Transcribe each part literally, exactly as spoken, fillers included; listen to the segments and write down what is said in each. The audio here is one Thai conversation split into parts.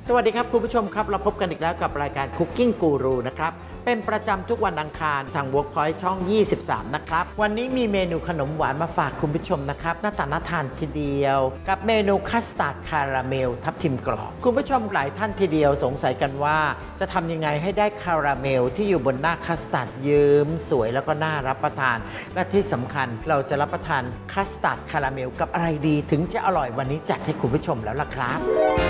สวัสดีครับคุณผู้ชมครับเราพบกันอีกแล้วกับรายการ Cooking Guru นะครับเป็นประจำทุกวันอังคารทาง Workpoint ช่องยี่สิบสามนะครับวันนี้มีเมนูขนมหวานมาฝากคุณผู้ชมนะครับหน้าตาน่าทานทีเดียวกับเมนูคัสตาร์ดคาราเมลทับทิมกรอบคุณผู้ชมหลายท่านทีเดียวสงสัยกันว่าจะทำยังไงให้ได้คาราเมลที่อยู่บนหน้าคัสตาร์ดเยิ้มสวยแล้วก็น่ารับประทานและที่สำคัญเราจะรับประทานคัสตาร์ดคาราเมลกับอะไรดีถึงจะอร่อยวันนี้จัดให้คุณผู้ชมแล้วล่ะครับ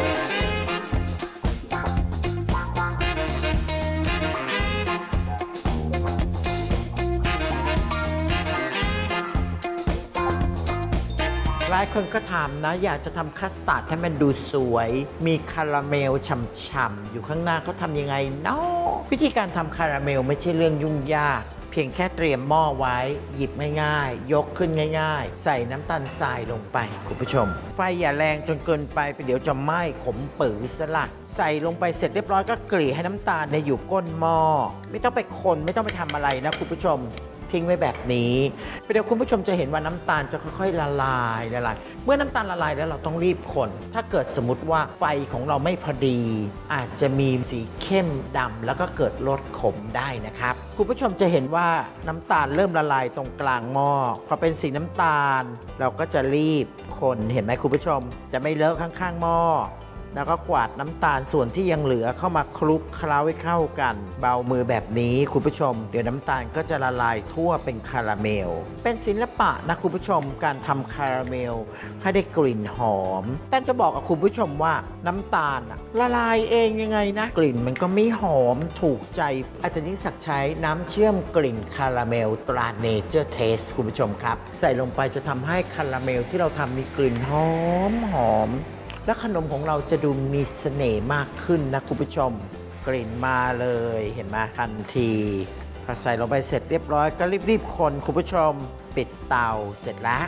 หลายคนก็ถามนะอยากจะทำคัสตาร์ดให้มันดูสวยมีคาราเมลฉ่ำๆอยู่ข้างหน้าเขาทำยังไงเนาะวิธีการทำคาราเมลไม่ใช่เรื่องยุ่งยากเพียงแค่เตรียมหม้อไว้หยิบง่ายๆยกขึ้นง่ายๆใส่น้ำตาลทรายลงไปคุณผู้ชมไฟอย่าแรงจนเกินไปไปเดี๋ยวจะไหม้ขมปื๋อสลัดใส่ลงไปเสร็จเรียบร้อยก็กรี่ให้น้ำตาลเนี่ยอยู่ก้นหม้อไม่ต้องไปคนไม่ต้องไปทำอะไรนะคุณผู้ชมทิ้งไว้แบบนี้เดี๋ยวคุณผู้ชมจะเห็นว่าน้ำตาลจะค่อยๆละลายละลายเมื่อน้ำตาลละลายแล้วเราต้องรีบคนถ้าเกิดสมมติว่าไฟของเราไม่พอดีอาจจะมีสีเข้มดำแล้วก็เกิดรสขมได้นะครับคุณผู้ชมจะเห็นว่าน้ำตาลเริ่มละลายตรงกลางหม้อพอเป็นสีน้ำตาลเราก็จะรีบคนเห็นไหมคุณผู้ชมจะไม่เลอะข้างๆหม้อแล้วก็กวาดน้ำตาลส่วนที่ยังเหลือเข้ามาคลุกเคล้าให้เข้ากันเบามือแบบนี้คุณผู้ชมเดี๋ยวน้ำตาลก็จะละลายทั่วเป็นคาราเมลเป็นศิลปะนะคุณผู้ชมการทำคาราเมลให้ได้กลิ่นหอมแต่จะบอกกับคุณผู้ชมว่าน้ำตาลละลายเองยังไงนะกลิ่นมันก็ไม่หอมถูกใจอาจารย์ยิ่งศักดิ์ใช้น้ำเชื่อมกลิ่นคาราเมลตราเนเจอร์เทสคุณผู้ชมครับใส่ลงไปจะทำให้คาราเมลที่เราทำมีกลิ่นหอมหอมและขนมของเราจะดูมีเสน่ห์มากขึ้นนะคุณผู้ชมกลิ่นมาเลยเห็นไหมทันทีพอใส่ลงไปเสร็จเรียบร้อยก็รีบๆคนคุณผู้ชมปิดเตาเสร็จแล้ว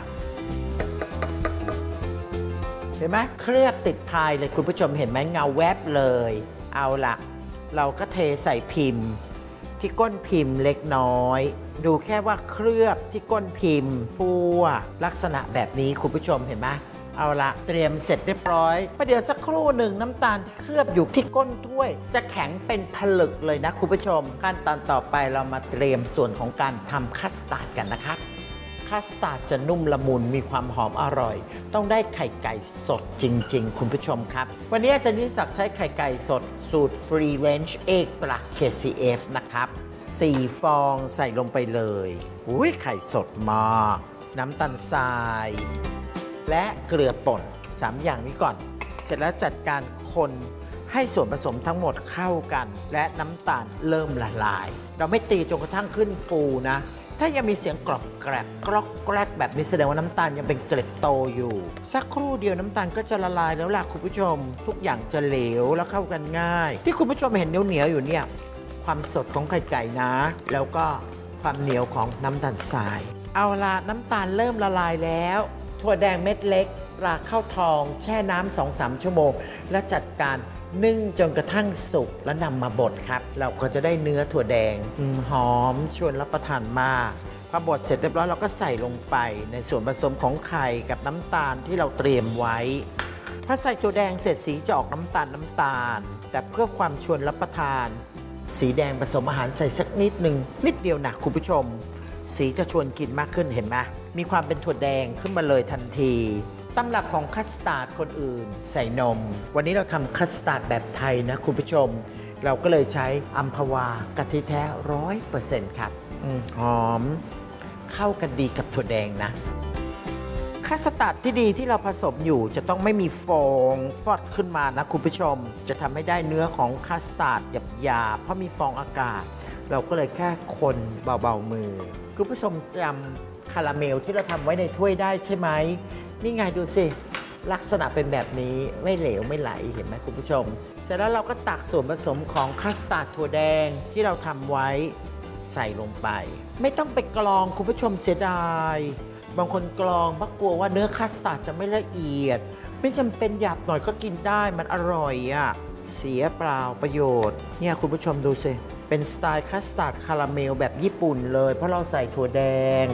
เห็นไหมเคลือบติดพายเลยคุณผู้ชมเห็นไหมเงาแวบเลยเอาละเราก็เทใส่พิมพ์ที่ก้นพิมพ์เล็กน้อยดูแค่ว่าเคลือบที่ก้นพิมพ์พัวลักษณะแบบนี้คุณผู้ชมเห็นไหมเอาละเตรียมเสร็จเรียบร้อยประเดี๋ยวสักครู่หนึ่งน้ำตาลที่เคลือบอยู่ที่ก้นถ้วยจะแข็งเป็นผลึกเลยนะคุณผู้ชมขั้นตอนต่อไปเรามาเตรียมส่วนของการทำคัสตาร์ดกันนะครับคัสตาร์ดจะนุ่มละมุนมีความหอมอร่อยต้องได้ไข่ไก่สดจริงๆคุณผู้ชมครับวันนี้อาจารย์ยิ่งศักดิ์ใช้ไข่ไก่สดสูตร Free Range Egg ตรา เค ซี เอฟ นะครับสี่ฟองใส่ลงไปเลยอุ้ยไข่สดมากน้ำตาลทรายและเกลือป่นสามอย่างนี้ก่อนเสร็จแล้วจัดการคนให้ส่วนผสมทั้งหมดเข้ากันและน้ำตาลเริ่มละลายเราไม่ตีจนกระทั่งขึ้นฟูนะถ้ายังมีเสียงกรอบแกรบกรอกแกรกแบบนี้แสดงว่าน้ำตาลยังเป็นเกล็ดโตอยู่สักครู่เดียวน้ำตาลก็จะละลายแล้วล่ะคุณผู้ชมทุกอย่างจะเหลวแล้วเข้ากันง่ายที่คุณผู้ชมเห็นเหนียวๆอยู่เนี่ยความสดของไข่ไก่นะแล้วก็ความเหนียวของน้ำตาลทรายเอาละน้ำตาลเริ่มละลายแล้วถั่วแดงเม็ดเล็กปลาข้าวทองแช่น้ำ สองถึงสาม ชั่วโมงแล้วจัดการนึ่งจนกระทั่งสุกแล้วนำมาบดครับเราก็จะได้เนื้อถั่วแดงหอมชวนรับประทานมากพอบดเสร็จเรียบร้อยเราก็ใส่ลงไปในส่วนผสมของไข่กับน้ำตาลที่เราเตรียมไว้พอใส่ถั่วแดงเสร็จสีจะออกน้ำตาลน้ำตาลแต่เพื่อความชวนรับประทานสีแดงผสมอาหารใส่สักนิดหนึ่งนิดเดียวนะคุณผู้ชมสีจะชวนกินมากขึ้นเห็นไหมมีความเป็นถั่วแดงขึ้นมาเลยทันทีตำรับของคัสตาร์ดคนอื่นใส่นมวันนี้เราทำคัสตาร์ดแบบไทยนะคุณผู้ชมเราก็เลยใช้อัมพวากะทิแท้ร้อยเปอร์เซ็นต์ครับหอมเข้ากันดีกับถั่วแดงนะคัสตาร์ดที่ดีที่เราผสมอยู่จะต้องไม่มีฟองฟอดขึ้นมานะคุณผู้ชมจะทำให้ได้เนื้อของคัสตาร์ดหยาบๆเพราะมีฟองอากาศเราก็เลยแค่คนเบาๆมือคุณผู้ชมจำคาราเมลที่เราทำไว้ในถ้วยได้ใช่ไหมนี่ไงดูสิลักษณะเป็นแบบนี้ไม่เหลวไม่ไหลเห็นไหมคุณผู้ชมเสร็จแล้วเราก็ตักส่วนผสมของคัสตาร์ดถั่วแดงที่เราทำไว้ใส่ลงไปไม่ต้องไปกรองคุณผู้ชมเสียดายบางคนกรองเพราะกลัวว่าเนื้อคัสตาร์ดจะไม่ละเอียดไม่จำเป็นหยาบหน่อยก็กินได้มันอร่อยอ่ะเสียเปล่าประโยชน์เนี่ยคุณผู้ชมดูสิเป็นสไตล์คัสตาร์ดคาราเมลแบบญี่ปุ่นเลยเพราะเราใส่ถั่วแดง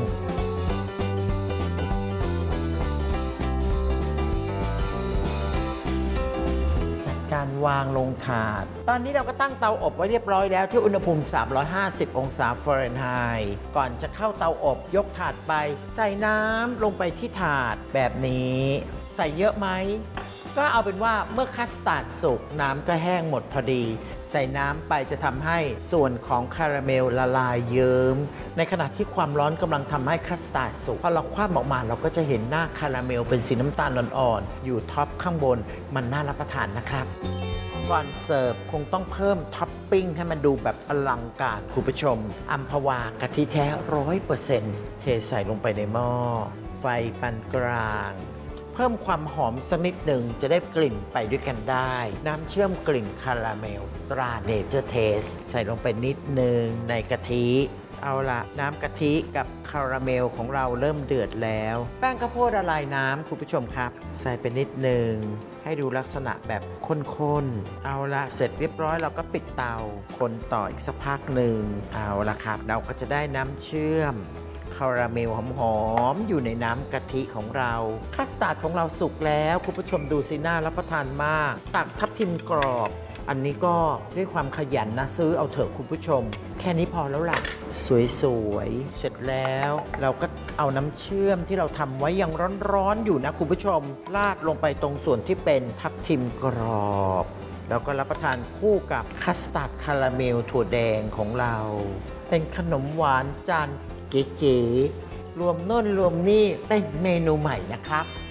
จัดการวางลงถาดตอนนี้เราก็ตั้งเตาอบไว้เรียบร้อยแล้วที่อุณหภูมิสามร้อยห้าสิบองศาฟาเรนไฮต์ก่อนจะเข้าเตาอบยกถาดไปใส่น้ำลงไปที่ถาดแบบนี้ใส่เยอะไหมก็เอาเป็นว่าเมื่อคัสตาร์ดสุกน้ำก็แห้งหมดพอดีใส่น้ำไปจะทำให้ส่วนของคาราเมลละลายเยิ้มในขณะที่ความร้อนกำลังทำให้คัสตาร์ดสุกพอเราคว้าออกมาเราก็จะเห็นหน้าคาราเมลเป็นสีน้ำตาลอ่อนๆอยู่ท็อปข้างบนมันน่ารับประทานนะครับก่อนเสิร์ฟคงต้องเพิ่มท็อปปิ้งให้มันดูแบบอลังการคุณผู้ชมอัมพวากะทิแท้ร้อยเปอร์เซ็นต์เทใส่ลงไปในหม้อไฟปานกลางเพิ่มความหอมสักนิดหนึ่งจะได้กลิ่นไปด้วยกันได้น้ำเชื่อมกลิ่นคาราเมลตราเนเจอร์เทสใส่ลงไปนิดหนึ่งในกะทิเอาละน้ำกะทิกับคาราเมลของเราเริ่มเดือดแล้วแป้งข้าวโพดละลายน้ำคุณผู้ชมครับใส่ไปนิดหนึ่งให้ดูลักษณะแบบข้นๆเอาละเสร็จเรียบร้อยเราก็ปิดเตาคนต่ออีกสักพักหนึ่งเอาละครับเราก็จะได้น้ำเชื่อมคาราเมลหอมๆอยู่ในน้ำกะทิของเราคัสตาร์ดของเราสุกแล้วคุณผู้ชมดูสิน่ารับประทานมากตักทับทิมกรอบอันนี้ก็ด้วยความขยันนะซื้อเอาเถอะคุณผู้ชมแค่นี้พอแล้วล่ะสวยๆเสร็จแล้วเราก็เอาน้ำเชื่อมที่เราทำไว้ยังร้อนๆอยู่นะคุณผู้ชมราดลงไปตรงส่วนที่เป็นทับทิมกรอบแล้วก็รับประทานคู่กับคัสตาร์ดคาราเมลถั่วแดงของเราเป็นขนมหวานจานเก๋ๆรวมโน่นรวมนี่เป็นเมนูใหม่นะครับ